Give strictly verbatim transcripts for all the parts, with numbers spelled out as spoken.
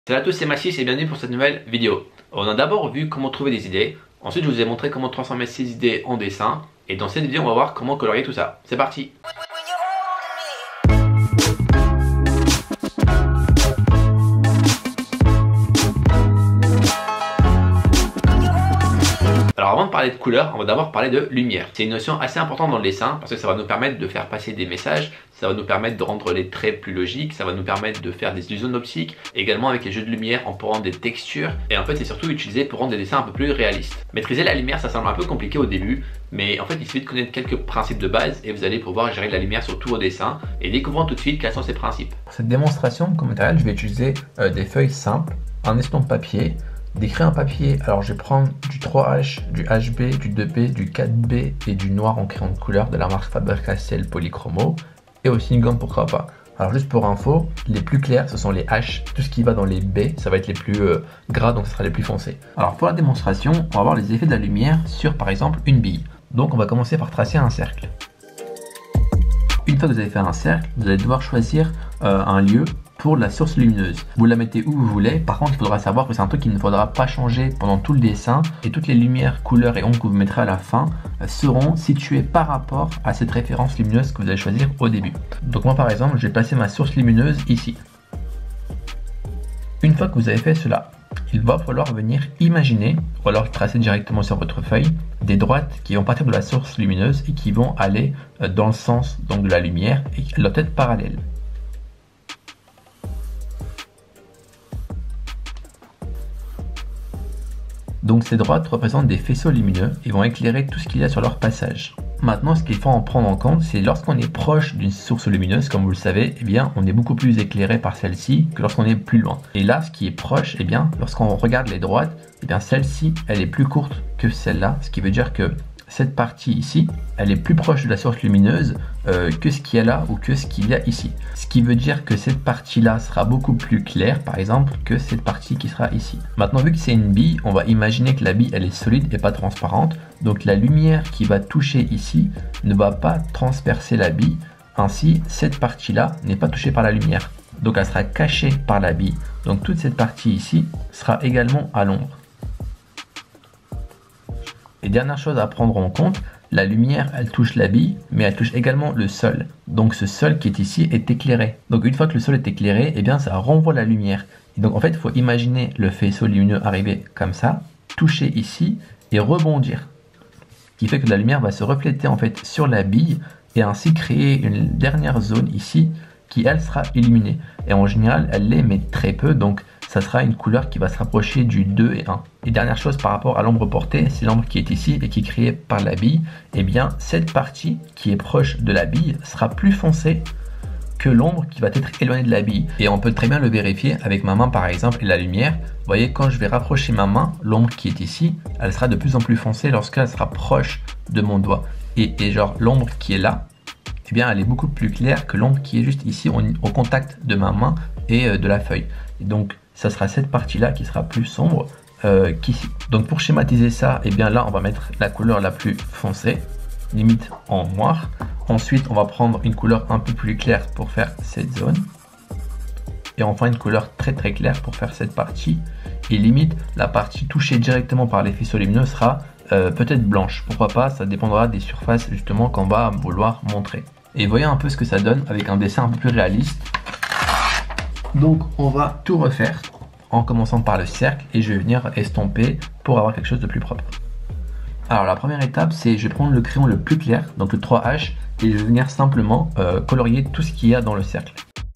Salut à tous, c'est Mathis et bienvenue pour cette nouvelle vidéo. On a d'abord vu comment trouver des idées, ensuite je vous ai montré comment transformer ces idées en dessin, et dans cette vidéo on va voir comment colorier tout ça. C'est parti! Alors avant de parler de couleur, on va d'abord parler de lumière. C'est une notion assez importante dans le dessin parce que ça va nous permettre de faire passer des messages, ça va nous permettre de rendre les traits plus logiques, ça va nous permettre de faire des illusions optiques. Également avec les jeux de lumière, on peut rendre des textures et en fait c'est surtout utilisé pour rendre des dessins un peu plus réalistes. Maîtriser la lumière, ça semble un peu compliqué au début, mais en fait il suffit de connaître quelques principes de base et vous allez pouvoir gérer la lumière sur tous vos dessins et découvrons tout de suite quels sont ces principes. Pour cette démonstration comme matériel, je vais utiliser euh, des feuilles simples, un estompe papier, des crayons papier. Alors je vais prendre du trois H, du H B, du deux B, du quatre B et du noir en crayon de couleur de la marque Faber-Castell Polychromo et aussi une gomme pourquoi pas. Alors juste pour info, les plus clairs ce sont les H, tout ce qui va dans les B ça va être les plus euh, gras, donc ce sera les plus foncés. Alors pour la démonstration, on va voir les effets de la lumière sur par exemple une bille. Donc on va commencer par tracer un cercle. Une fois que vous avez fait un cercle, vous allez devoir choisir euh, un lieu pour la source lumineuse. Vous la mettez où vous voulez, par contre il faudra savoir que c'est un truc qu'il ne faudra pas changer pendant tout le dessin et toutes les lumières, couleurs et ombres que vous mettrez à la fin euh, seront situées par rapport à cette référence lumineuse que vous allez choisir au début. Donc moi par exemple, je vais placer ma source lumineuse ici. Une fois que vous avez fait cela, il va falloir venir imaginer, ou alors tracer directement sur votre feuille, des droites qui vont partir de la source lumineuse et qui vont aller euh, dans le sens donc, de la lumière et qui doivent être parallèles. Donc ces droites représentent des faisceaux lumineux et vont éclairer tout ce qu'il y a sur leur passage. Maintenant, ce qu'il faut en prendre en compte, c'est lorsqu'on est proche d'une source lumineuse, comme vous le savez, eh bien, on est beaucoup plus éclairé par celle-ci que lorsqu'on est plus loin. Et là, ce qui est proche, eh bien, lorsqu'on regarde les droites, eh bien, celle-ci, elle est plus courte que celle-là, ce qui veut dire que cette partie ici, elle est plus proche de la source lumineuse euh, que ce qu'il y a là ou que ce qu'il y a ici. Ce qui veut dire que cette partie-là sera beaucoup plus claire, par exemple, que cette partie qui sera ici. Maintenant, vu que c'est une bille, on va imaginer que la bille, elle est solide et pas transparente. Donc la lumière qui va toucher ici ne va pas transpercer la bille. Ainsi, cette partie-là n'est pas touchée par la lumière. Donc elle sera cachée par la bille. Donc toute cette partie ici sera également à l'ombre. Et dernière chose à prendre en compte, la lumière elle touche la bille, mais elle touche également le sol. Donc ce sol qui est ici est éclairé. Donc une fois que le sol est éclairé, eh bien ça renvoie la lumière. Et donc en fait il faut imaginer le faisceau lumineux arriver comme ça, toucher ici et rebondir. Ce qui fait que la lumière va se refléter en fait sur la bille et ainsi créer une dernière zone ici qui elle sera illuminée. Et en général elle l'est mais très peu, donc ça sera une couleur qui va se rapprocher du deux et un. Et dernière chose par rapport à l'ombre portée, c'est l'ombre qui est ici et qui est créée par la bille. Et bien cette partie qui est proche de la bille sera plus foncée que l'ombre qui va être éloignée de la bille. Et on peut très bien le vérifier avec ma main par exemple et la lumière. Vous voyez, quand je vais rapprocher ma main, l'ombre qui est ici, elle sera de plus en plus foncée lorsqu'elle sera proche de mon doigt. Et, et genre l'ombre qui est là, eh bien elle est beaucoup plus claire que l'ombre qui est juste ici au, au contact de ma main et euh, de la feuille. Et donc ça sera cette partie là qui sera plus sombre euh, qu'ici. Donc pour schématiser ça, et eh bien là on va mettre la couleur la plus foncée, limite en noir. Ensuite on va prendre une couleur un peu plus claire pour faire cette zone. Et enfin une couleur très très claire pour faire cette partie. Et limite la partie touchée directement par les faisceaux lumineux sera euh, peut-être blanche. Pourquoi pas, ça dépendra des surfaces justement qu'on va vouloir montrer. Et voyez un peu ce que ça donne avec un dessin un peu plus réaliste. Donc on va tout refaire en commençant par le cercle et je vais venir estomper pour avoir quelque chose de plus propre. Alors la première étape, c'est je vais prendre le crayon le plus clair, donc le trois H, et je vais venir simplement euh, colorier tout ce qu'il y a dans le cercle.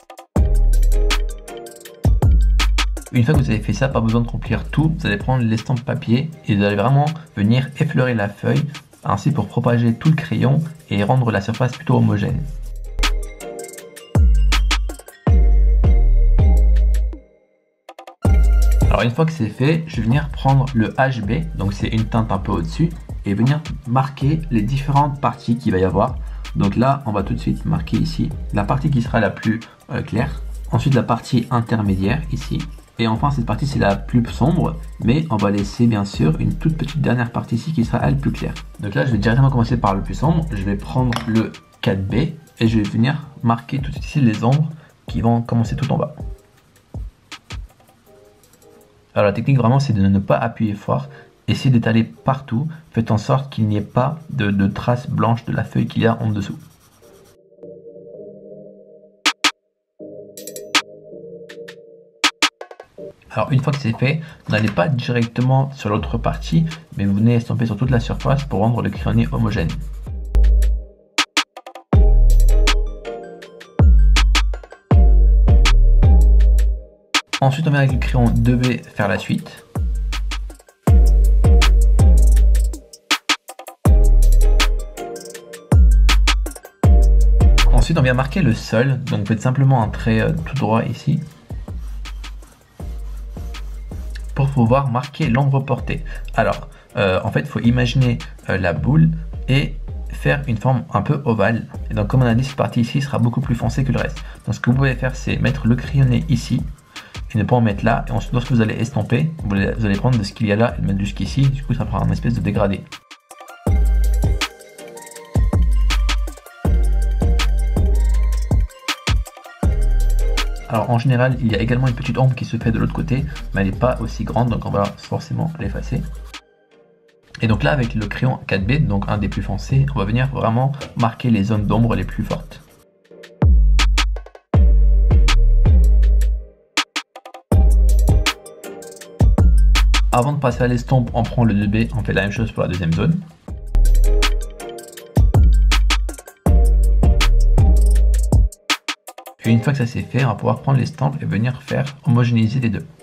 Une fois que vous avez fait ça, pas besoin de remplir tout, vous allez prendre l'estompe papier et vous allez vraiment venir effleurer la feuille, ainsi pour propager tout le crayon et rendre la surface plutôt homogène. Alors une fois que c'est fait, je vais venir prendre le H B, donc c'est une teinte un peu au-dessus, et venir marquer les différentes parties qu'il va y avoir. Donc là, on va tout de suite marquer ici la partie qui sera la plus euh, claire, ensuite la partie intermédiaire ici, et enfin cette partie c'est la plus sombre, mais on va laisser bien sûr une toute petite dernière partie ici qui sera elle plus claire. Donc là je vais directement commencer par le plus sombre, je vais prendre le quatre B et je vais venir marquer tout de suite ici les ombres qui vont commencer tout en bas. Alors la technique vraiment c'est de ne pas appuyer fort, essayez d'étaler partout, faites en sorte qu'il n'y ait pas de, de traces blanches de la feuille qu'il y a en dessous. Alors une fois que c'est fait, vous n'allez pas directement sur l'autre partie, mais vous venez estomper sur toute la surface pour rendre le crayonné homogène. Ensuite on vient avec le crayon deux B faire la suite. Ensuite on vient marquer le sol, donc vous faites simplement un trait euh, tout droit ici. Pour pouvoir marquer l'ombre portée. Alors euh, en fait il faut imaginer euh, la boule et faire une forme un peu ovale. Et donc comme on a dit, cette partie ici sera beaucoup plus foncée que le reste. Donc ce que vous pouvez faire c'est mettre le crayonné ici et ne pas en mettre là, et ensuite lorsque vous allez estomper, vous allez, vous allez prendre de ce qu'il y a là et le mettre jusqu'ici, du coup ça fera une espèce de dégradé. Alors en général il y a également une petite ombre qui se fait de l'autre côté, mais elle n'est pas aussi grande, donc on va forcément l'effacer. Et donc là avec le crayon quatre B, donc un des plus foncés, on va venir vraiment marquer les zones d'ombre les plus fortes. Avant de passer à l'estompe, on prend le deux B, on fait la même chose pour la deuxième zone. Et une fois que ça c'est fait, on va pouvoir prendre l'estompe et venir faire homogénéiser les deux.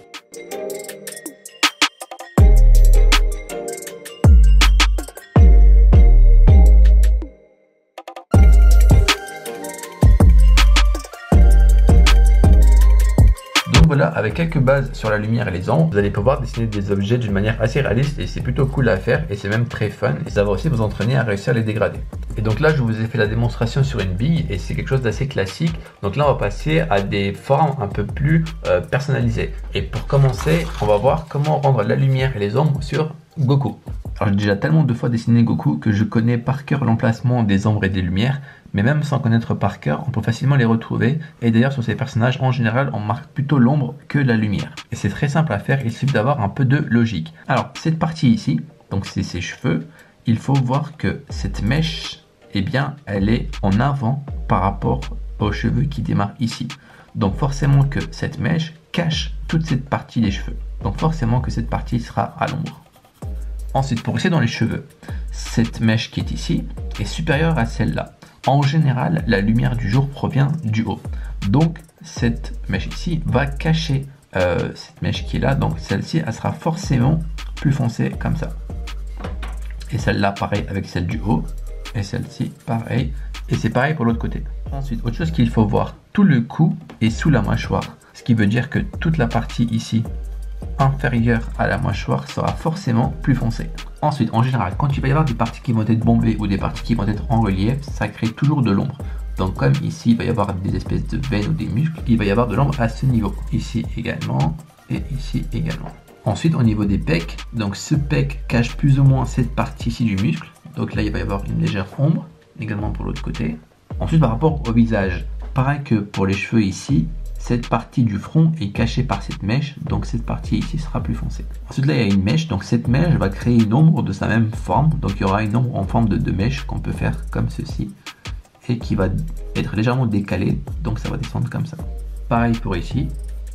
Voilà, avec quelques bases sur la lumière et les ombres, vous allez pouvoir dessiner des objets d'une manière assez réaliste et c'est plutôt cool à faire et c'est même très fun et ça va aussi vous entraîner à réussir à les dégrader. Et donc là je vous ai fait la démonstration sur une bille et c'est quelque chose d'assez classique. Donc là on va passer à des formes un peu plus euh, personnalisées. Et pour commencer, on va voir comment rendre la lumière et les ombres sur Goku. Alors j'ai déjà tellement de fois dessiné Goku que je connais par cœur l'emplacement des ombres et des lumières. Mais même sans connaître par cœur, on peut facilement les retrouver. Et d'ailleurs sur ces personnages, en général, on marque plutôt l'ombre que la lumière. Et c'est très simple à faire, il suffit d'avoir un peu de logique. Alors cette partie ici, donc c'est ses cheveux, il faut voir que cette mèche, eh bien, elle est en avant par rapport aux cheveux qui démarrent ici. Donc forcément que cette mèche cache toute cette partie des cheveux. Donc forcément que cette partie sera à l'ombre. Ensuite, pour rester dans les cheveux, cette mèche qui est ici est supérieure à celle-là. En général, la lumière du jour provient du haut. Donc, cette mèche ici va cacher euh, cette mèche qui est là. Donc, celle-ci, elle sera forcément plus foncée comme ça. Et celle-là, pareil avec celle du haut. Et celle-ci, pareil. Et c'est pareil pour l'autre côté. Ensuite, autre chose qu'il faut voir, tout le cou est sous la mâchoire. Ce qui veut dire que toute la partie ici, inférieure à la mâchoire, sera forcément plus foncée. Ensuite, en général, quand il va y avoir des parties qui vont être bombées ou des parties qui vont être en relief, ça crée toujours de l'ombre. Donc comme ici, il va y avoir des espèces de veines ou des muscles, il va y avoir de l'ombre à ce niveau. Ici également et ici également. Ensuite, au niveau des pecs, donc ce pec cache plus ou moins cette partie ici du muscle. Donc là, il va y avoir une légère ombre, également pour l'autre côté. Ensuite, par rapport au visage, pareil que pour les cheveux ici, cette partie du front est cachée par cette mèche, donc cette partie ici sera plus foncée. Ensuite là il y a une mèche, donc cette mèche va créer une ombre de sa même forme, donc il y aura une ombre en forme de, de mèche qu'on peut faire comme ceci, et qui va être légèrement décalée, donc ça va descendre comme ça. Pareil pour ici.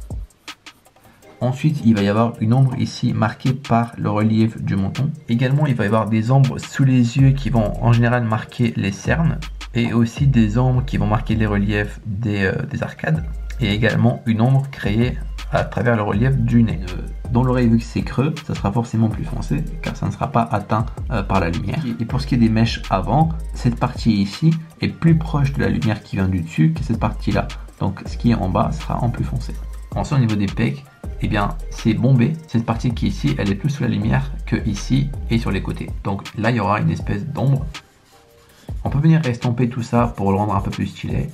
Ensuite il va y avoir une ombre ici marquée par le relief du menton. Également il va y avoir des ombres sous les yeux qui vont en général marquer les cernes, et aussi des ombres qui vont marquer les reliefs des, euh, des arcades. Et également une ombre créée à travers le relief du nez. Dans l'oreille, vu que c'est creux, ça sera forcément plus foncé car ça ne sera pas atteint euh, par la lumière. Et pour ce qui est des mèches avant, cette partie ici est plus proche de la lumière qui vient du dessus que cette partie là. Donc ce qui est en bas sera en plus foncé. Ensuite au niveau des pecs, eh bien c'est bombé. Cette partie qui est ici, elle est plus sous la lumière que ici et sur les côtés. Donc là il y aura une espèce d'ombre. On peut venir estomper tout ça pour le rendre un peu plus stylé.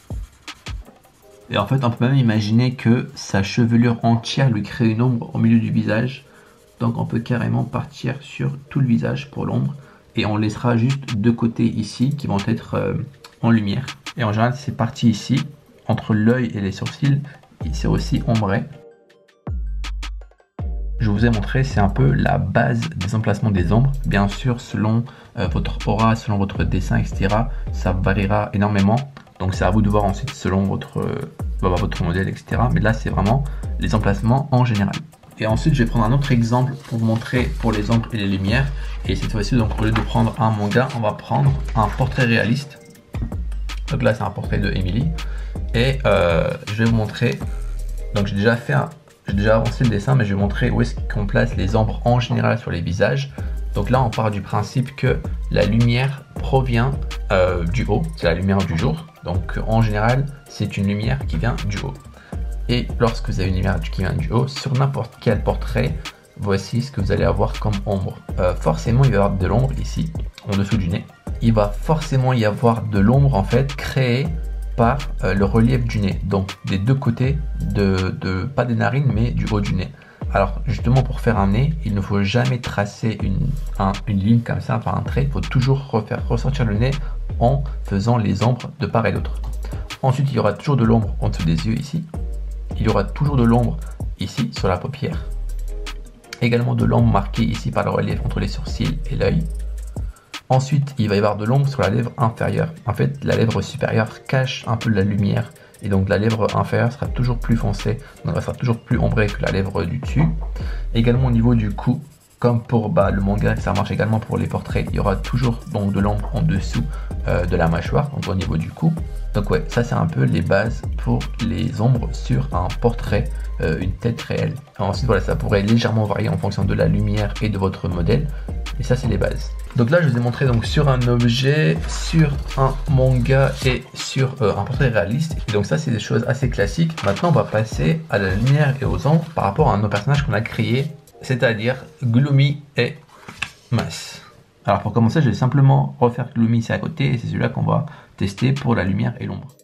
Et en fait on peut même imaginer que sa chevelure entière lui crée une ombre au milieu du visage. Donc on peut carrément partir sur tout le visage pour l'ombre. Et on laissera juste deux côtés ici qui vont être euh, en lumière. Et en général ces parties ici, entre l'œil et les sourcils, c'est aussi ombré. je vous ai montré, c'est un peu la base des emplacements des ombres. Bien sûr, selon euh, votre aura, selon votre dessin, et cetera, ça variera énormément. Donc c'est à vous de voir ensuite selon votre, euh, votre modèle, et cetera. Mais là, c'est vraiment les emplacements en général. Et ensuite, je vais prendre un autre exemple pour vous montrer pour les ombres et les lumières. Et cette fois-ci, donc au lieu de prendre un manga, on va prendre un portrait réaliste. Donc là, c'est un portrait de Emily. Et euh, je vais vous montrer. Donc j'ai déjà fait un, j'ai déjà avancé le dessin, mais je vais vous montrer où est-ce qu'on place les ombres en général sur les visages. Donc là, on part du principe que la lumière provient euh, du haut, c'est la lumière du jour. Donc en général, c'est une lumière qui vient du haut. Et lorsque vous avez une lumière qui vient du haut, sur n'importe quel portrait, voici ce que vous allez avoir comme ombre. Euh, forcément, il va y avoir de l'ombre ici, en dessous du nez. Il va forcément y avoir de l'ombre en fait créée par euh, le relief du nez. Donc des deux côtés, de, de pas des narines, mais du haut du nez. Alors justement, pour faire un nez, il ne faut jamais tracer une, un, une ligne comme ça par un trait. Il faut toujours refaire ressortir le nez en faisant les ombres de part et d'autre. Ensuite, il y aura toujours de l'ombre en dessous des yeux ici. Il y aura toujours de l'ombre ici sur la paupière. Également de l'ombre marquée ici par le relief entre les sourcils et l'œil. Ensuite, il va y avoir de l'ombre sur la lèvre inférieure. En fait, la lèvre supérieure cache un peu la lumière. Et donc la lèvre inférieure sera toujours plus foncée. Donc elle sera toujours plus ombrée que la lèvre du dessus. Également au niveau du cou, comme pour bah, le manga, ça marche également pour les portraits. Il y aura toujours donc de l'ombre en dessous euh, de la mâchoire, donc au niveau du cou. Donc ouais, ça c'est un peu les bases pour les ombres sur un portrait, euh, une tête réelle. Ensuite voilà, ça pourrait légèrement varier en fonction de la lumière et de votre modèle. Et ça c'est les bases. Donc là je vous ai montré donc sur un objet, sur un manga et sur euh, un portrait réaliste. Et donc ça c'est des choses assez classiques. Maintenant on va passer à la lumière et aux ombres par rapport à nos personnages qu'on a créés, c'est-à-dire Gloomy et Mass. Alors pour commencer, je vais simplement refaire Gloomy ici à côté et c'est celui-là qu'on va tester pour la lumière et l'ombre.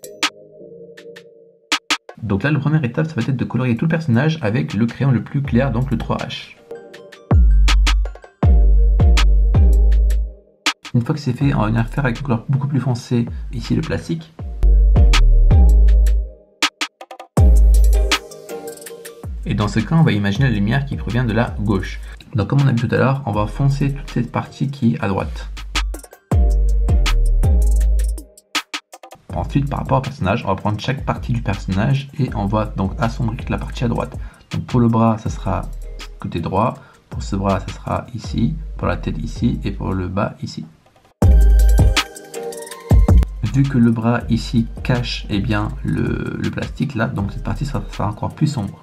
Donc là, la première étape, ça va être de colorier tout le personnage avec le crayon le plus clair, donc le trois H. Une fois que c'est fait, on va venir faire avec une couleur beaucoup plus foncée, ici le plastique. Et dans ce cas, on va imaginer la lumière qui provient de la gauche. Donc comme on a vu tout à l'heure, on va foncer toute cette partie qui est à droite. Ensuite, par rapport au personnage, on va prendre chaque partie du personnage et on va donc assombrir la partie à droite. Donc pour le bras, ça sera côté droit. Pour ce bras, ça sera ici. Pour la tête ici. Et pour le bas ici. Vu que le bras ici cache eh bien, le, le plastique là, donc cette partie sera, sera encore plus sombre.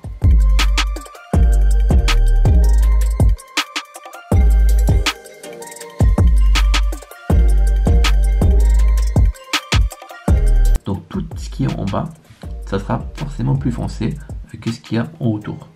Donc tout ce qui est en bas, ça sera forcément plus foncé que ce qu'il y a en autour.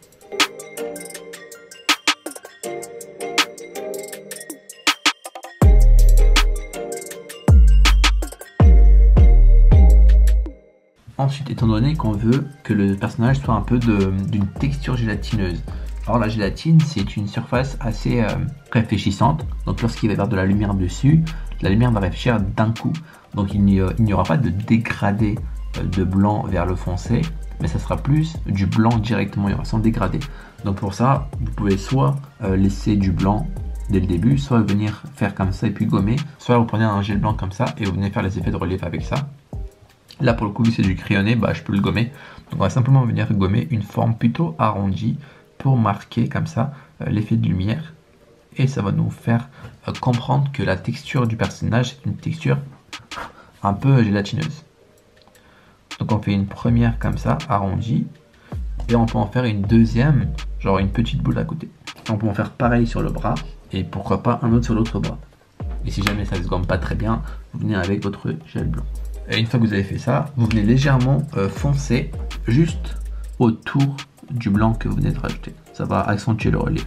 Ensuite, étant donné qu'on veut que le personnage soit un peu d'une texture gélatineuse. Alors la gélatine, c'est une surface assez euh, réfléchissante. Donc lorsqu'il va y avoir de la lumière dessus, la lumière va réfléchir d'un coup. Donc il n'y aura pas de dégradé de blanc vers le foncé, mais ça sera plus du blanc directement, il y aura sans dégradé. Donc pour ça, vous pouvez soit euh, laisser du blanc dès le début, soit venir faire comme ça et puis gommer, soit vous prenez un gel blanc comme ça et vous venez faire les effets de relief avec ça. Là pour le coup, vu que c'est du crayonné, bah, je peux le gommer. Donc on va simplement venir gommer une forme plutôt arrondie pour marquer comme ça euh, l'effet de lumière. Et ça va nous faire euh, comprendre que la texture du personnage est une texture un peu gélatineuse. Donc on fait une première comme ça, arrondie. Et on peut en faire une deuxième, genre une petite boule à côté. On peut en faire pareil sur le bras. Et pourquoi pas un autre sur l'autre bras. Et si jamais ça ne se gomme pas très bien, vous venez avec votre gel blanc. Et une fois que vous avez fait ça, vous venez légèrement euh, foncer juste autour du blanc que vous venez de rajouter. Ça va accentuer le relief.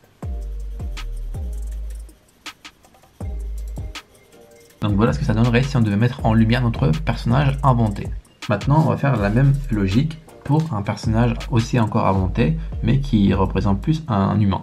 Donc voilà ce que ça donnerait si on devait mettre en lumière notre personnage inventé. Maintenant, on va faire la même logique pour un personnage aussi encore inventé, mais qui représente plus un humain.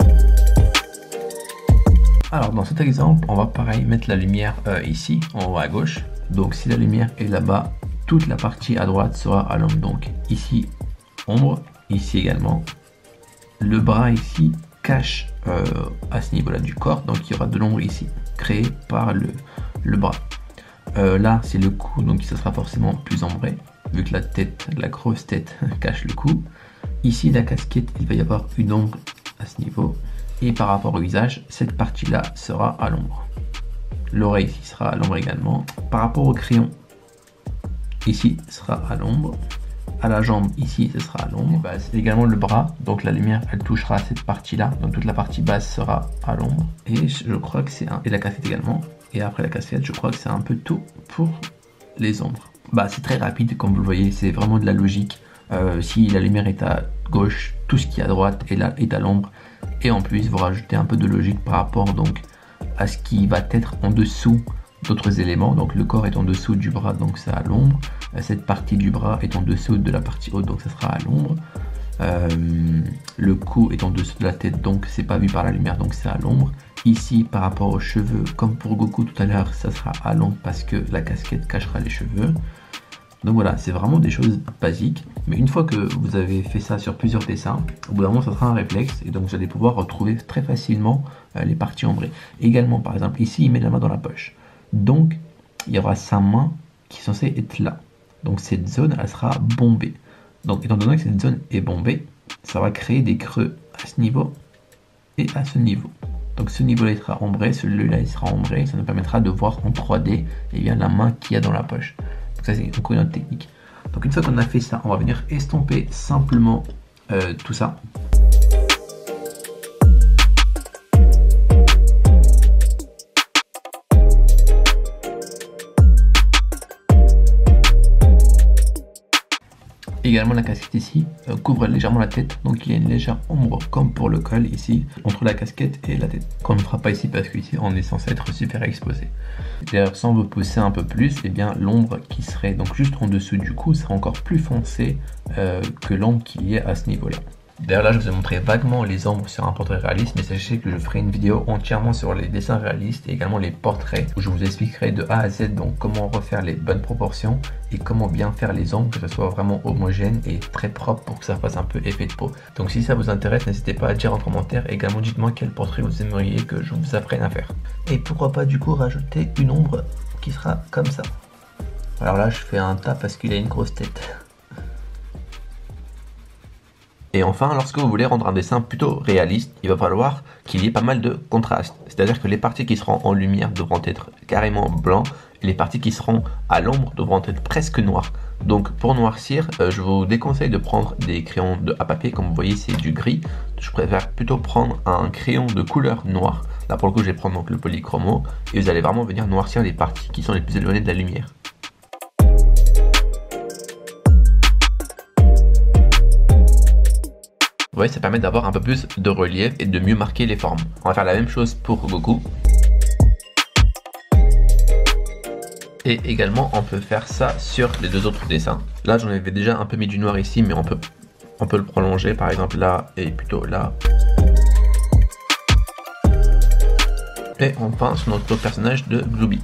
Alors dans cet exemple, on va pareil mettre la lumière euh, ici, en haut à gauche. Donc si la lumière est là-bas, toute la partie à droite sera à l'ombre. Donc ici, ombre, ici également. le bras ici cache euh, à ce niveau là du corps, donc il y aura de l'ombre ici créée par le, le bras. Euh, là c'est le cou, donc ça sera forcément plus ombré vu que la tête, la grosse tête cache le cou. Ici la casquette, il va y avoir une ombre à ce niveau, et par rapport au visage, cette partie là sera à l'ombre. L'oreille ici sera à l'ombre également. Par rapport au crayon, ici sera à l'ombre. À la jambe ici ce sera à l'ombre. Bah, également le bras, donc la lumière elle touchera cette partie là, donc toute la partie basse sera à l'ombre. Et je crois que c'est un... et la casquette également. Et après la casquette, je crois que c'est un peu tout pour les ombres. Bah c'est très rapide comme vous le voyez, c'est vraiment de la logique. Euh, si la lumière est à gauche, tout ce qui est à droite est, là, est à l'ombre. Et en plus vous rajoutez un peu de logique par rapport donc à ce qui va être en dessous d'autres éléments. Donc le corps est en dessous du bras, donc c'est à l'ombre. Cette partie du bras est en dessous de la partie haute, donc ça sera à l'ombre. Euh, le cou est en dessous de la tête, donc c'est pas vu par la lumière, donc c'est à l'ombre. Ici par rapport aux cheveux, comme pour Goku tout à l'heure, ça sera à l'ombre parce que la casquette cachera les cheveux. Donc voilà, c'est vraiment des choses basiques. Mais une fois que vous avez fait ça sur plusieurs dessins, au bout d'un moment ça sera un réflexe, et donc vous allez pouvoir retrouver très facilement euh, les parties ombrées. Également par exemple ici il met la main dans la poche, donc il y aura sa main qui est censée être là. Donc cette zone elle sera bombée. Donc étant donné que cette zone est bombée, ça va créer des creux à ce niveau et à ce niveau. Donc ce niveau là il sera ombré, celui-là il sera ombré, ça nous permettra de voir en trois D et bien la main qu'il y a dans la poche. Donc ça c'est encore une autre technique. Donc une fois qu'on a fait ça, on va venir estomper simplement euh, tout ça. Également la casquette ici euh, couvre légèrement la tête, donc il y a une légère ombre comme pour le col ici entre la casquette et la tête, qu'on ne fera pas ici parce qu'ici on est censé être super exposé. D'ailleurs si on veut pousser un peu plus, et eh bien l'ombre qui serait donc juste en dessous du cou sera encore plus foncée euh, que l'ombre qui est à ce niveau là. D'ailleurs là je vous ai montré vaguement les ombres sur un portrait réaliste, mais sachez que je ferai une vidéo entièrement sur les dessins réalistes et également les portraits où je vous expliquerai de A à Z donc comment refaire les bonnes proportions et comment bien faire les ombres, que ce soit vraiment homogène et très propre pour que ça fasse un peu effet de peau. Donc si ça vous intéresse, n'hésitez pas à dire en commentaire. Également dites-moi quel portrait vous aimeriez que je vous apprenne à faire. Et pourquoi pas du coup rajouter une ombre qui sera comme ça. Alors là je fais un tas parce qu'il a une grosse tête. Et enfin, lorsque vous voulez rendre un dessin plutôt réaliste, il va falloir qu'il y ait pas mal de contraste. C'est-à-dire que les parties qui seront en lumière devront être carrément blancs et les parties qui seront à l'ombre devront être presque noires. Donc pour noircir, euh, je vous déconseille de prendre des crayons de, à papier, comme vous voyez c'est du gris. Je préfère plutôt prendre un crayon de couleur noire. Là pour le coup je vais prendre donc le polychromo et vous allez vraiment venir noircir les parties qui sont les plus éloignées de la lumière. Vous voyez, ça permet d'avoir un peu plus de relief et de mieux marquer les formes. On va faire la même chose pour Goku. Et également, on peut faire ça sur les deux autres dessins. Là, j'en avais déjà un peu mis du noir ici, mais on peut, on peut le prolonger, par exemple là et plutôt là. Et enfin, sur notre personnage de Glooby.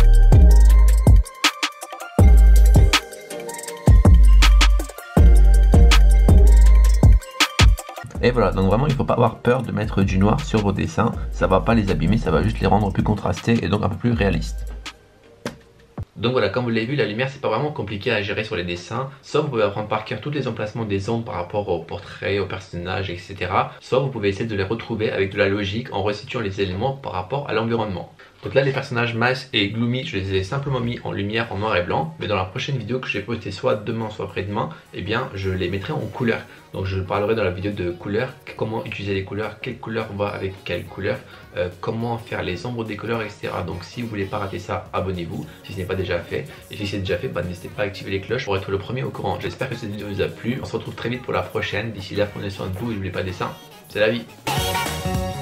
Et voilà, donc vraiment il ne faut pas avoir peur de mettre du noir sur vos dessins, ça va pas les abîmer, ça va juste les rendre plus contrastés et donc un peu plus réalistes. Donc voilà, comme vous l'avez vu, la lumière c'est pas vraiment compliqué à gérer sur les dessins, soit vous pouvez apprendre par cœur tous les emplacements des ombres par rapport aux portraits, aux personnages, et cetera. Soit vous pouvez essayer de les retrouver avec de la logique en resituant les éléments par rapport à l'environnement. Donc là les personnages Mask et Gloomy, je les ai simplement mis en lumière en noir et blanc, mais dans la prochaine vidéo que je vais poster soit demain soit après-demain, eh bien je les mettrai en couleur. Donc je parlerai dans la vidéo de couleurs, comment utiliser les couleurs, quelle couleur va avec quelle couleur, euh, comment faire les ombres des couleurs, et cetera. Donc si vous voulez pas rater ça, abonnez-vous si ce n'est pas déjà fait. Et si c'est déjà fait, bah, n'hésitez pas à activer les cloches pour être le premier au courant. J'espère que cette vidéo vous a plu. On se retrouve très vite pour la prochaine. D'ici là, prenez soin de vous et n'oubliez pas des dessins. C'est la vie.